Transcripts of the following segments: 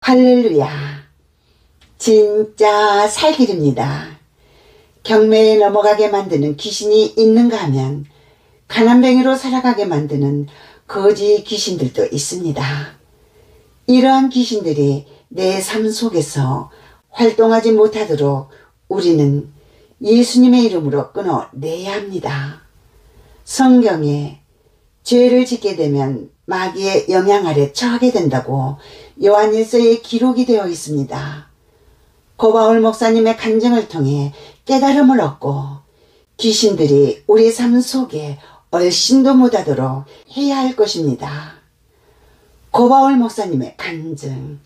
할렐루야. 진짜 살길입니다. 경매에 넘어가게 만드는 귀신이 있는가 하면 가난뱅이로 살아가게 만드는 거지 귀신들도 있습니다. 이러한 귀신들이 내 삶 속에서 활동하지 못하도록 우리는 예수님의 이름으로 끊어내야 합니다. 성경에 죄를 짓게 되면 마귀의 영향 아래 처하게 된다고 요한일서에 기록이 되어 있습니다. 고바울 목사님의 간증을 통해 깨달음을 얻고 귀신들이 우리 삶 속에 얼씬도 못하도록 해야 할 것입니다. 고바울 목사님의 간증.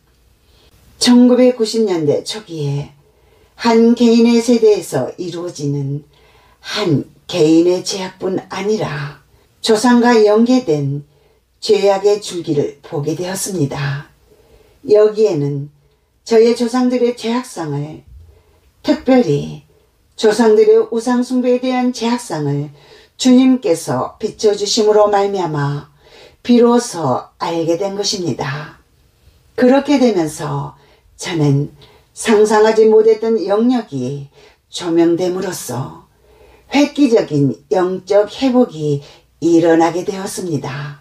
1990년대 초기에 한 개인의 세대에서 이루어지는 한 개인의 죄악뿐 아니라 조상과 연계된 죄악의 줄기를 보게 되었습니다. 여기에는 저의 조상들의 죄악상을, 특별히 조상들의 우상숭배에 대한 죄악상을 주님께서 비춰주심으로 말미암아 비로소 알게 된 것입니다. 그렇게 되면서 저는 상상하지 못했던 영역이 조명됨으로써 획기적인 영적 회복이 일어나게 되었습니다.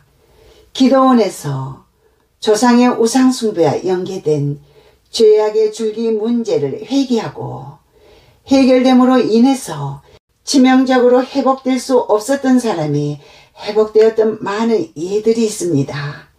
기도원에서 조상의 우상숭배와 연계된 죄악의 줄기 문제를 회개하고 해결됨으로 인해서 치명적으로 회복될 수 없었던 사람이 회복되었던 많은 예들이 있습니다.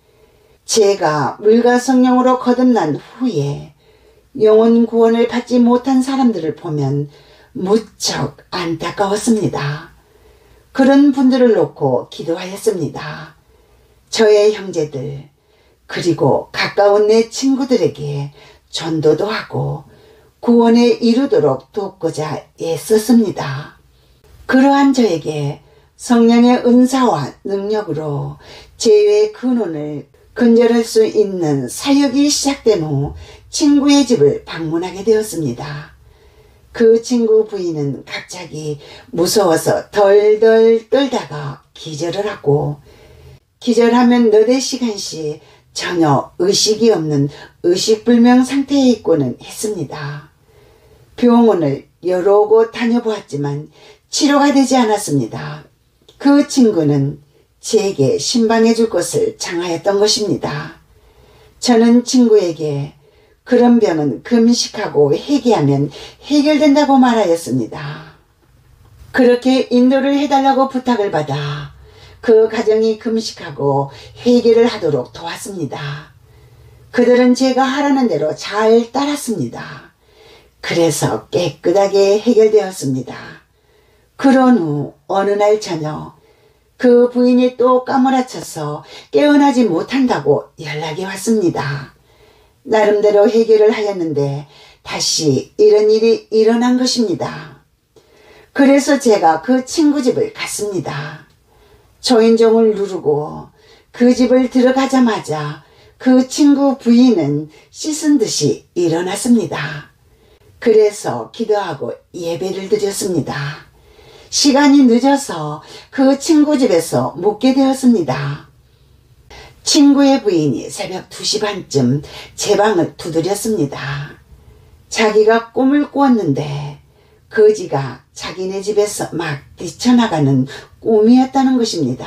제가 물과 성령으로 거듭난 후에 영혼 구원을 받지 못한 사람들을 보면 무척 안타까웠습니다. 그런 분들을 놓고 기도하였습니다. 저의 형제들 그리고 가까운 내 친구들에게 전도도 하고 구원에 이르도록 돕고자 애썼습니다. 그러한 저에게 성령의 은사와 능력으로 죄의 근원을 근절할 수 있는 사역이 시작된 후 친구의 집을 방문하게 되었습니다. 그 친구 부인은 갑자기 무서워서 덜덜 떨다가 기절을 하고, 기절하면 너댓 시간씩 전혀 의식이 없는 의식불명 상태에 있고는 했습니다. 병원을 여러 곳 다녀보았지만 치료가 되지 않았습니다. 그 친구는 제게 신방해 줄 것을 청하였던 것입니다. 저는 친구에게 그런 병은 금식하고 회개하면 해결된다고 말하였습니다. 그렇게 인도를 해달라고 부탁을 받아 그 가정이 금식하고 회개를 하도록 도왔습니다. 그들은 제가 하라는 대로 잘 따랐습니다. 그래서 깨끗하게 해결되었습니다. 그런 후 어느 날 저녁 그 부인이 또 까무라쳐서 깨어나지 못한다고 연락이 왔습니다. 나름대로 해결을 하였는데 다시 이런 일이 일어난 것입니다. 그래서 제가 그 친구 집을 갔습니다. 초인종을 누르고 그 집을 들어가자마자 그 친구 부인은 씻은 듯이 일어났습니다. 그래서 기도하고 예배를 드렸습니다. 시간이 늦어서 그 친구 집에서 묵게 되었습니다. 친구의 부인이 새벽 2시 반쯤 제 방을 두드렸습니다. 자기가 꿈을 꾸었는데 거지가 자기네 집에서 막 뛰쳐나가는 꿈이었다는 것입니다.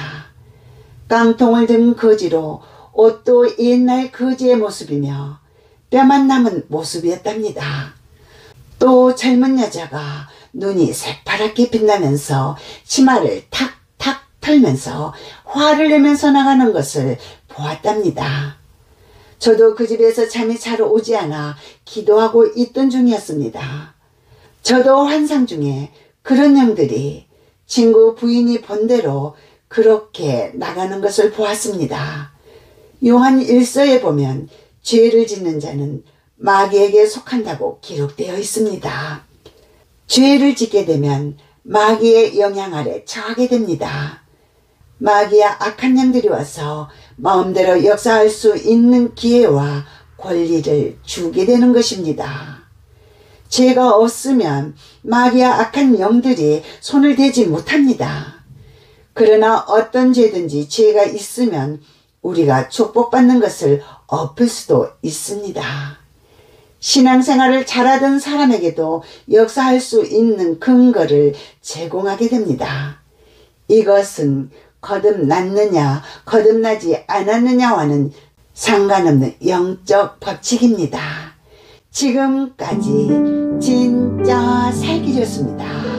깡통을 든 거지로 옷도 옛날 거지의 모습이며 뼈만 남은 모습이었답니다. 또 젊은 여자가 눈이 새파랗게 빛나면서 치마를 탁탁 털면서 화를 내면서 나가는 것을 보았답니다. 저도 그 집에서 잠이 잘 오지 않아 기도하고 있던 중이었습니다. 저도 환상 중에 그런 영들이 친구 부인이 본 대로 그렇게 나가는 것을 보았습니다. 요한 1서에 보면 죄를 짓는 자는 마귀에게 속한다고 기록되어 있습니다. 죄를 짓게 되면 마귀의 영향 아래 처하게 됩니다. 마귀와 악한 영들이 와서 마음대로 역사할 수 있는 기회와 권리를 주게 되는 것입니다. 죄가 없으면 마귀와 악한 영들이 손을 대지 못합니다. 그러나 어떤 죄든지 죄가 있으면 우리가 축복받는 것을 엎을 수도 있습니다. 신앙생활을 잘하던 사람에게도 역사할 수 있는 근거를 제공하게 됩니다. 이것은 거듭났느냐 거듭나지 않았느냐와는 상관없는 영적 법칙입니다. 지금까지 진짜 살기 좋습니다.